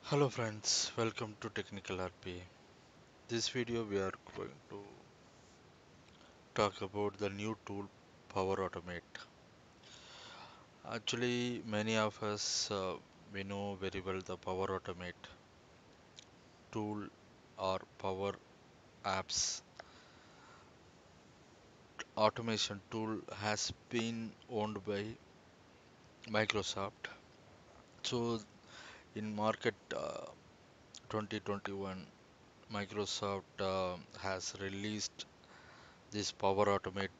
Hello friends, welcome to Technical RP. This video we are going to talk about the new tool Power Automate. Actually, many of us we know very well the Power Automate tool or Power Apps automation tool has been owned by Microsoft. So in market 2021, Microsoft has released this Power Automate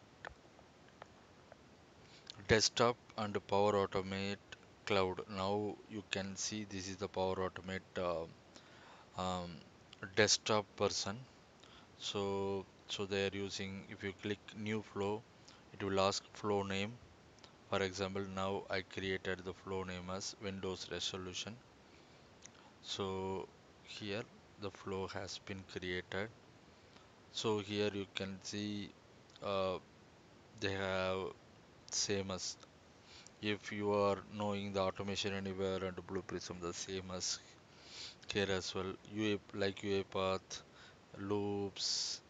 desktop and Power Automate cloud. Now you can see this is the Power Automate um, desktop person. So they are using, if you click new flow, it will ask flow name. For example, now I created the flow name as Windows resolution. So here the flow has been created. So here you can see uh, they have same as, if you are knowing the automation anywhere and Blue Prism, the same as here as well. Like UiPath, loops,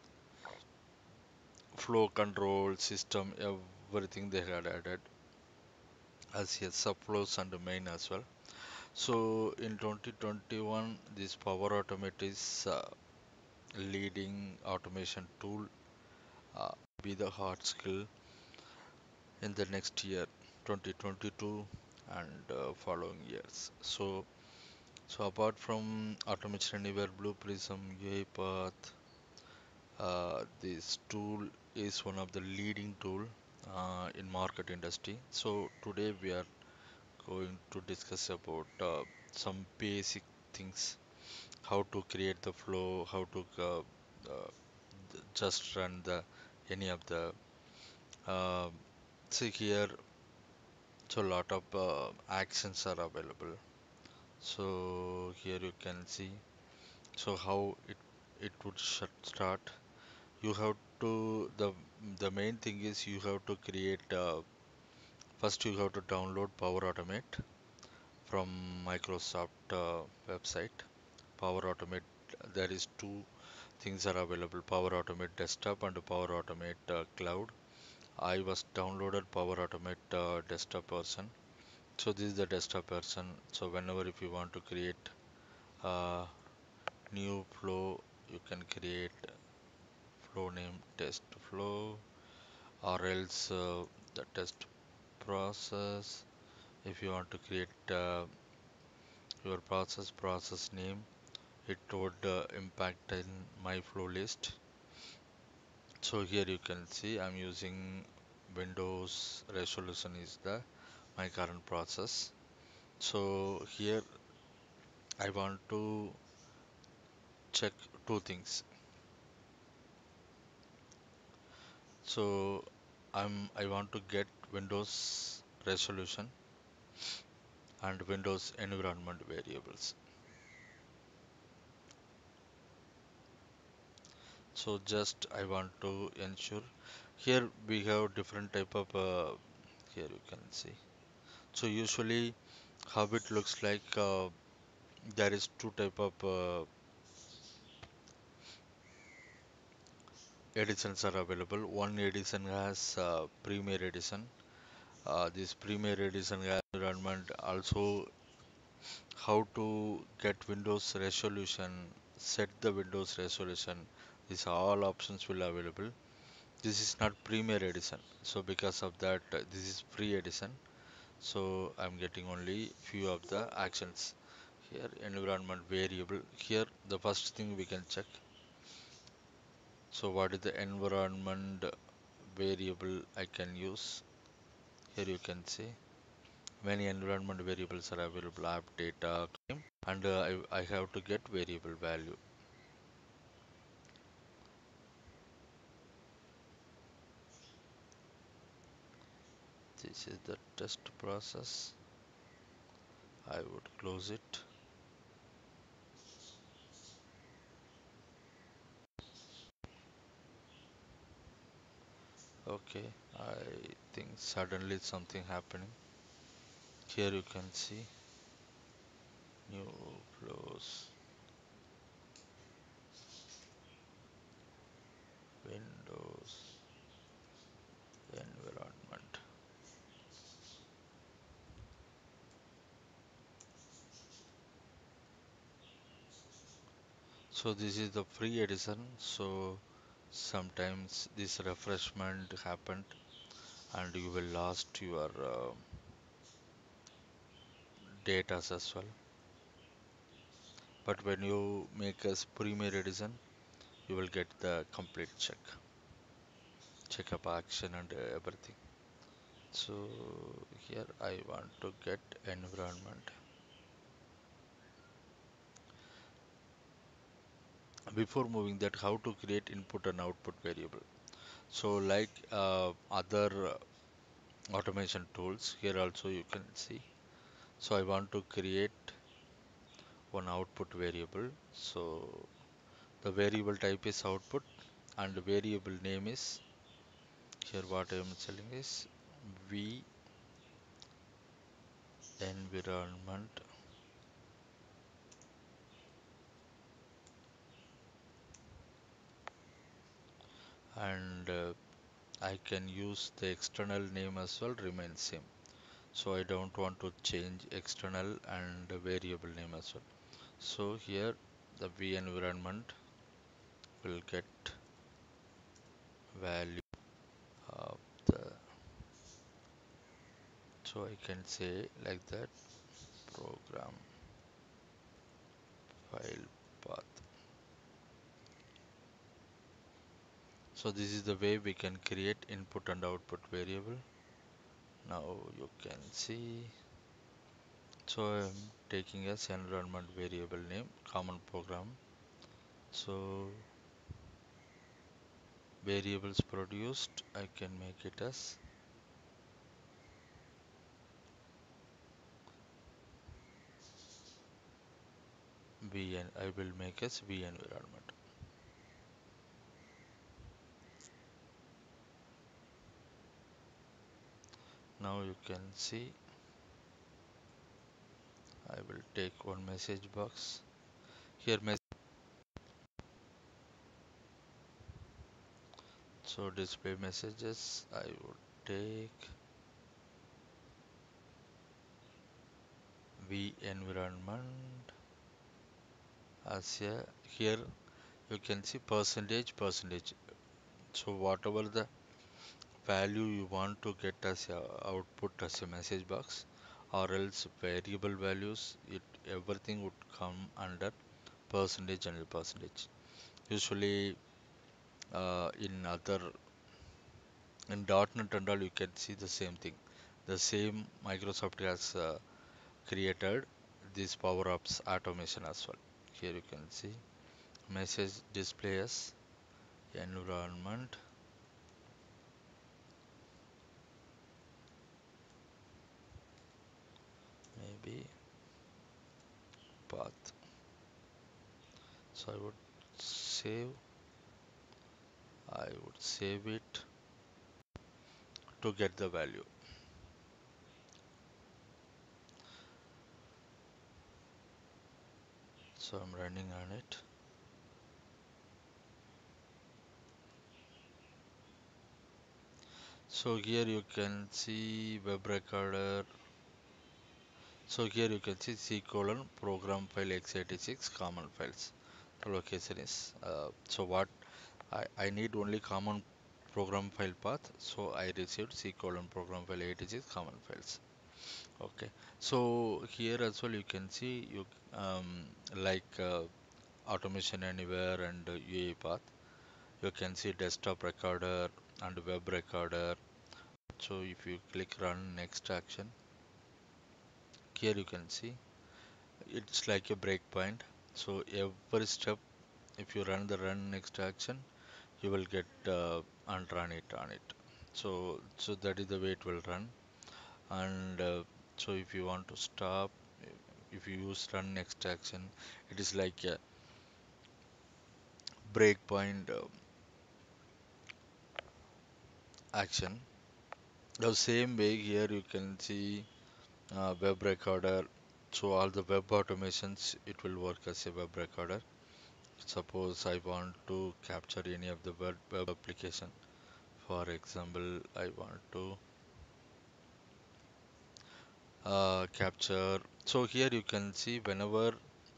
flow control system, everything they had added as here subflows and main as well. So in 2021, this Power Automate is leading automation tool, be the hard skill in the next year, 2022 and following years. So apart from Automation Anywhere, Blue Prism, UiPath, this tool is one of the leading tool in market industry. So today we are going to discuss about some basic things, how to create the flow, how to just run the any of the uh, see here. So lot of actions are available. So here you can see. So how it would start. You have to the main thing is you have to create first you have to download Power Automate from Microsoft website. Power Automate, there is two things are available: Power Automate desktop and Power Automate cloud. I was downloaded Power Automate desktop version. So this is the desktop version. So whenever if you want to create a new flow, you can create flow name test flow, or else the test process. If you want to create your process name, it would impact in my flow list. So here you can see I'm using Windows resolution is the my current process. So here I want to check two things. So I want to get Windows resolution and Windows environment variables. So just I want to ensure, here we have different type of here you can see. So usually how it looks like, there is two type of editions are available. One edition has Premier Edition. This Premier Edition environment also how to get Windows resolution, set the Windows resolution. These all options will available. This is not Premier Edition, so because of that, this is free edition. So I'm getting only few of the actions here. Environment variable, here the first thing we can check. So what is the environment variable I can use? Here you can see many environment variables are available: app data claim, and I have to get variable value. This is the test process. I would close it. Okay, I think suddenly something happening. Here you can see new flows, Windows environment. So this is the free edition. So sometimes this refreshment happened and you will lost your data as well. But when you make a premier edition, you will get the complete checkup action and everything. So here I want to get environment. Before moving that, how to create input and output variable. So like other automation tools, here also you can see. So I want to create one output variable. So the variable type is output and the variable name is, here what I am telling is v environment, and I can use the external name as well, remain same. So I don't want to change external and the variable name as well. So here the v environment will get value of the, so I can say like that, program file path. So this is the way we can create input and output variable. Now you can see, so I'm taking as environment variable name common program. So variables produced, I can make it as vn, I will make as v environment. Now you can see I will take one message box here, so display messages, I would take v environment as a, here you can see percentage. So whatever the value you want to get as a output as a message box, or else variable values, it everything would come under percentage and percentage. Usually in other, in .NET and all, you can see the same thing. The same Microsoft has created these power ups automation as well. Here you can see message display as environment, maybe path. So save I would save it to get the value. So I'm running on it. So here you can see web recorder. So here you can see C colon program file x86 common files. The location is so what I need only common program file path. So I received C colon program file 86 common files. Okay. So here as well you can see you like automation anywhere and UAE path. You can see desktop recorder and web recorder. So if you click run next action, here you can see it's like a breakpoint. So every step, if you run the run next action, you will get and run it on it. So that is the way it will run. And so if you want to stop, if you use run next action, it is like a breakpoint action. The same way here you can see web recorder. So all the web automations, it will work as a web recorder. Suppose I want to capture any of the web application. For example, I want to capture. So here you can see whenever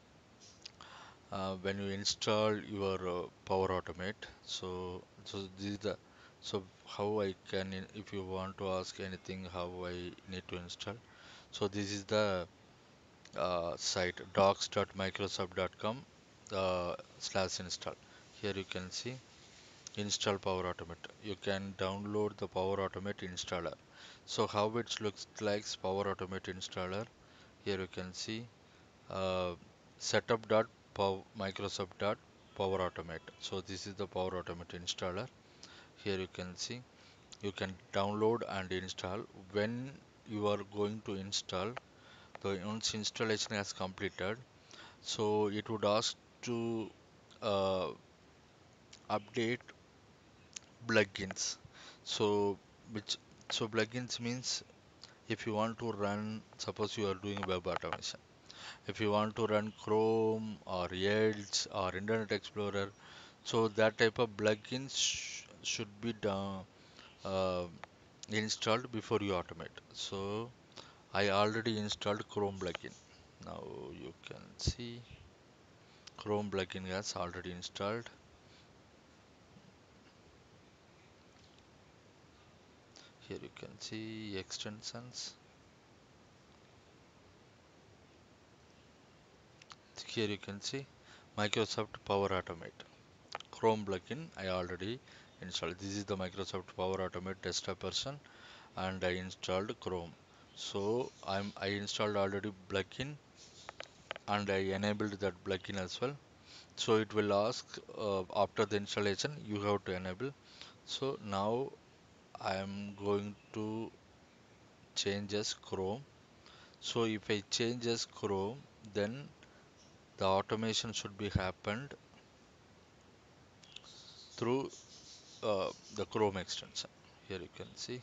when you install your Power Automate. So this is the so how I can if you want to ask anything how I need to install. So this is the site docs.microsoft.com slash install. Here you can see install Power Automate. You can download the Power Automate installer. So how it looks like Power Automate installer. Here you can see uh, setup.microsoft.power automate. So this is the Power Automate installer. Here you can see you can download and install. When you are going to install, the once installation has completed, so it would ask to uh, update plugins. So which so plugins means if you want to run, suppose you are doing web automation. If you want to run Chrome or Edge or Internet Explorer, so that type of plugins should be done, uh, installed before you automate. So I already installed Chrome plugin. Now you can see Chrome plugin has already installed. Here you can see extensions. Here you can see Microsoft Power Automate. Chrome plugin I already installed. This is the Microsoft Power Automate desktop version and I installed Chrome. So I installed already plugin and I enabled that plugin as well. So it will ask after the installation you have to enable. So now I am going to change as Chrome. So if I change as Chrome, then the automation should be happened through the Chrome extension. Here you can see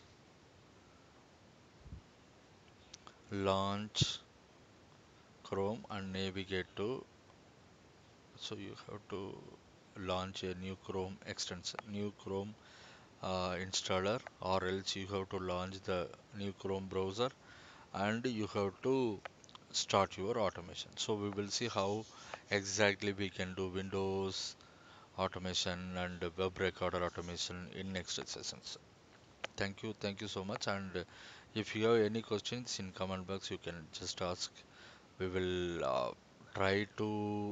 launch Chrome and navigate to. So you have to launch a new Chrome extension, new Chrome installer, or else you have to launch the new Chrome browser and you have to start your automation. So we will see how exactly we can do Windows automation and web recorder automation in next sessions. Thank you so much. And if you have any questions in comment box, you can just ask. We will try to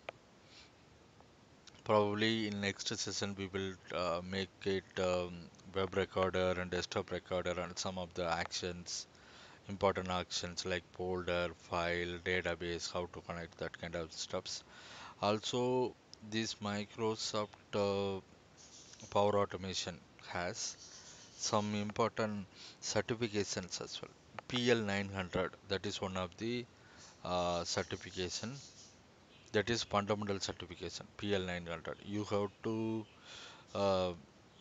probably in next session we will make it web recorder and desktop recorder and some of the actions, important actions like folder, file, database, how to connect that kind of stuffs. Also, this Microsoft Power Automation has some important certifications as well. PL900, that is one of the certification, that is fundamental certification. PL900 you have to uh,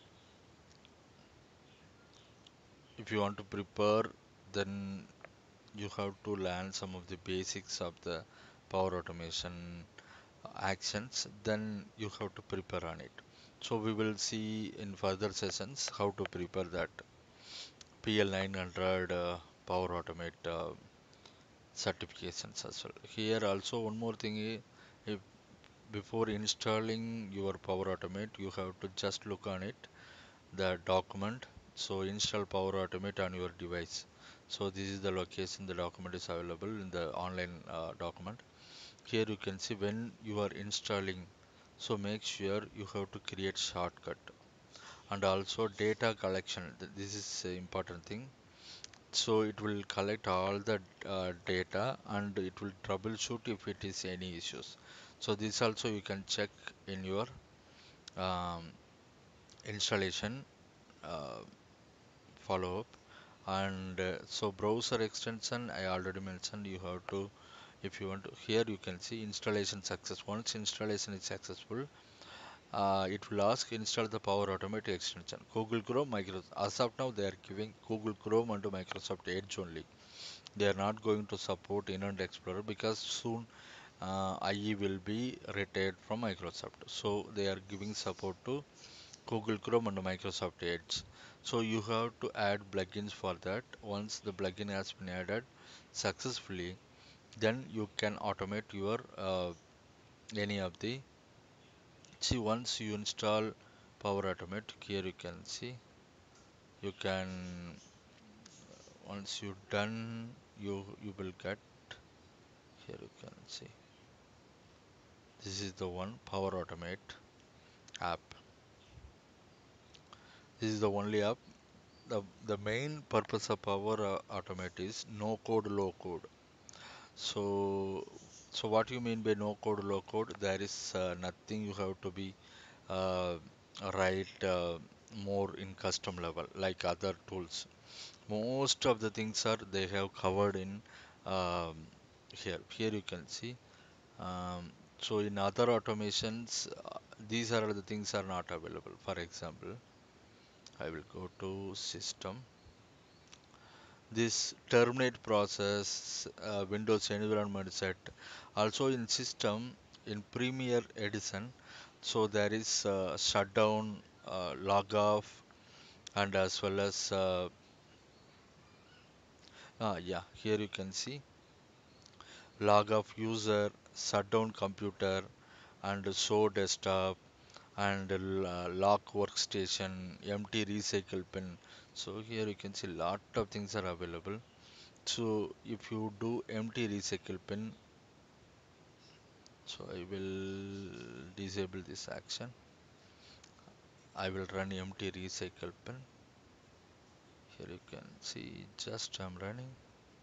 if you want to prepare, then you have to learn some of the basics of the Power Automation actions, then you have to prepare on it. So we will see in further sessions how to prepare that PL900 Power Automate certifications as well. Here also one more thing, if before installing your Power Automate, you have to just look on it, the document. So install Power Automate on your device. So this is the location the document is available in the online document. Here you can see when you are installing. So make sure you have to create shortcut and also data collection. This is a important thing. So it will collect all the data and it will troubleshoot if it is any issues. So this also you can check in your um, installation uh, follow up. And so browser extension I already mentioned, you have to, if you want to, here you can see installation success. Once installation is successful, it will ask install the Power Automate extension. Google Chrome, Microsoft. As of now, they are giving Google Chrome and Microsoft Edge only. They are not going to support Internet Explorer because soon IE will be retired from Microsoft. So they are giving support to Google Chrome and Microsoft Edge. So you have to add plugins for that. Once the plugin has been added successfully, then you can automate your any of the. See, once you install Power Automate, here you can see you can once you done you will get here you can see this is the one Power Automate app. This is the only app. The main purpose of Power Automate is no code, low code. So, so what you mean by no code, low code? There is nothing you have to be uh, write more in custom level like other tools. Most of the things are they have covered in um, here. Here you can see. Um, so in other automations, these are the things are not available. For example, I will go to system. This terminate process, Windows environment set. Also in system, in Premiere Edition, so there is shutdown, log off, and as well as yeah, here you can see log off user, shutdown computer, and show desktop, and lock workstation, empty recycle bin. So here you can see lot of things are available. So if you do empty recycle pin, so I will disable this action. I will run empty recycle pin. Here you can see just I'm running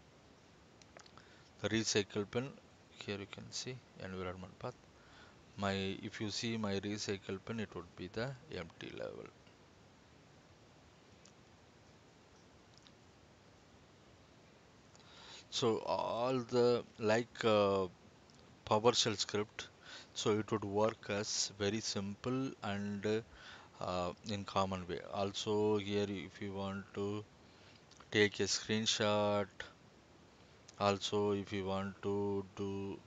the recycle pin. Here you can see environment path. My if you see my recycle pin, it would be the empty level. So all the like PowerShell script, so it would work as very simple and in common way. Also here if you want to take a screenshot, also if you want to do,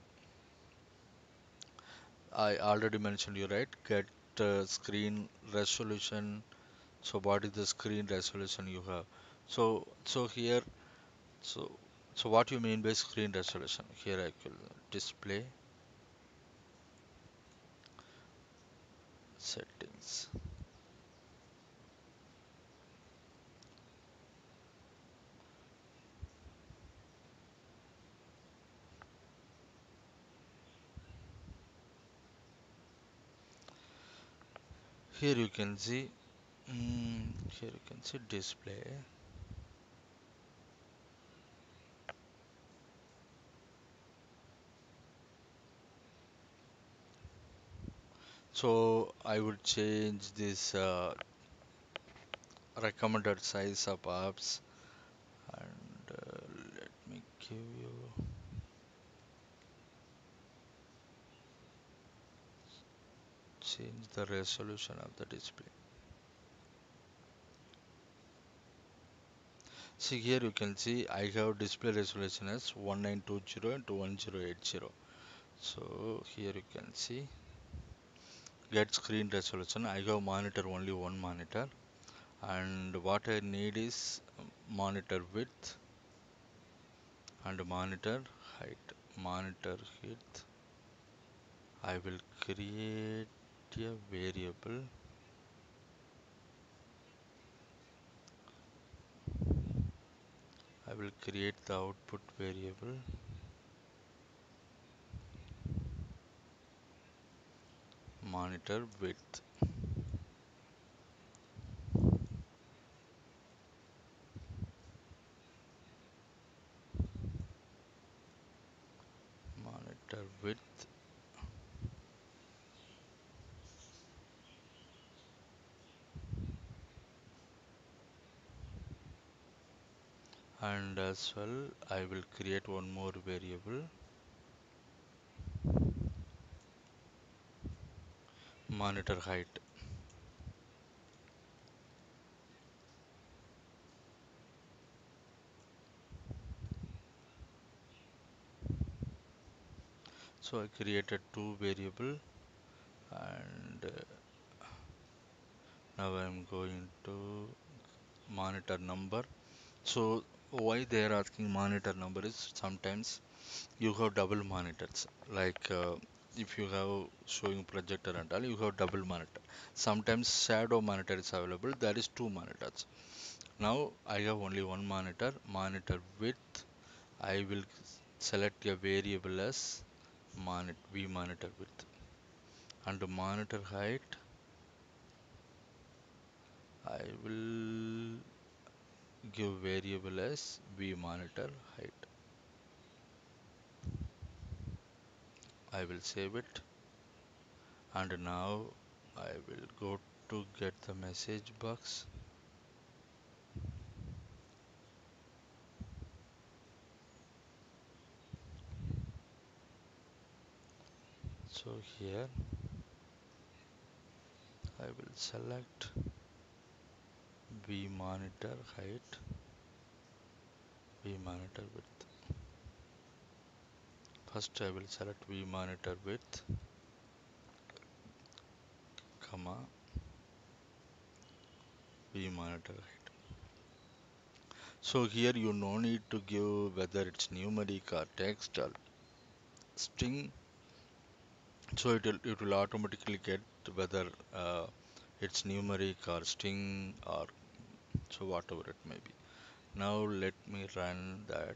I already mentioned you right, get screen resolution. So what is the screen resolution you have? So here, so so what you mean by screen resolution? Here I will display settings. Here you can see, here you can see display. So I would change this recommended size of apps, and let me give you change the resolution of the display. See here you can see I have display resolution as 1920 and 1080. So here you can see get screen resolution. I have monitor only one monitor, and what I need is monitor width and monitor height. Monitor height, I will create a variable. I will create the output variable monitor width. Monitor width, and as well I will create one more variable monitor height. So I created two variable, and now I'm going to monitor number. So why they are asking monitor number is sometimes you have double monitors. Like if you have showing projector and all, you have double monitor. Sometimes shadow monitor is available. There is two monitors. Now I have only one monitor. Monitor width. I will select a variable as v monitor width, and the monitor height. I will give variable as v monitor height. I will save it, and now I will go to get the message box. So here I will select v monitor height, v monitor width. First I will select v monitor width, comma, v monitor height. So here you no need to give whether it's numeric or text or string. So it will automatically get whether it's numeric or string or so whatever it may be. Now let me run that.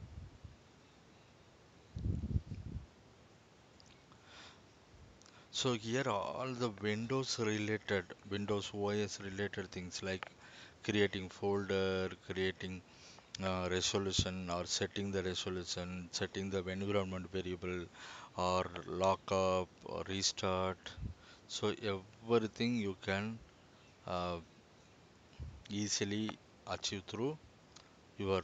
So here all the Windows OS related things like creating folder, creating resolution or setting the resolution, setting the environment variable or lockup or restart. So everything you can uh, easily achieve through your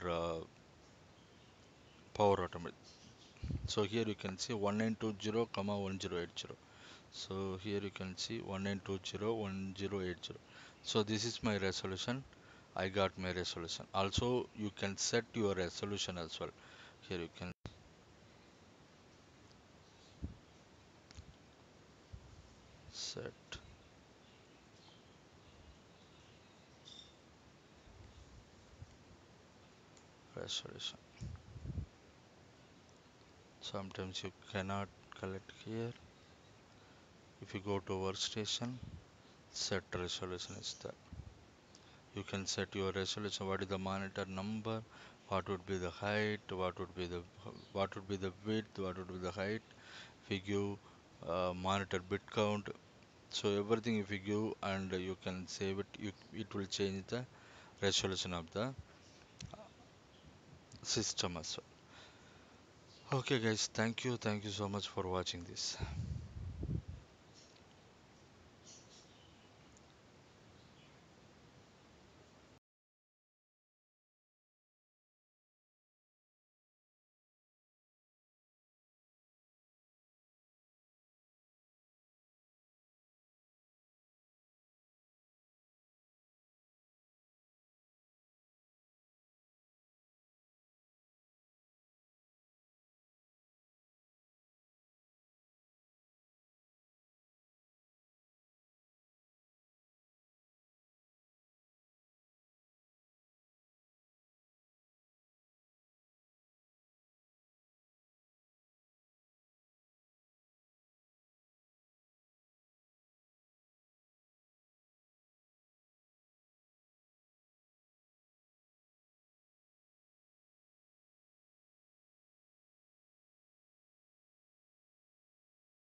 Power Automate. So here you can see 1920, 1080. So here you can see 1920, 1080. So this is my resolution. I got my resolution. Also, you can set your resolution as well. Here you can set resolution. Sometimes you cannot collect here. If you go to workstation, set resolution is there. You can set your resolution. What is the monitor number? What would be the height? What would be the width? What would be the height? If you give monitor bit count, so everything if you give and you can save it, it will change the resolution of the system as well. Okay, guys, thank you so much for watching this.